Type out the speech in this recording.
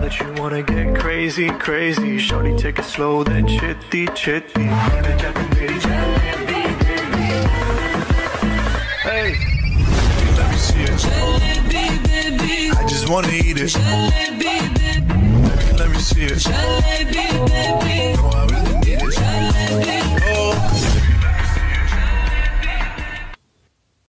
that you wanna get crazy, crazy. Shorty, take it slow, then chitty, chitty. Hey, let me see it. I just wanna eat it. Let me see it.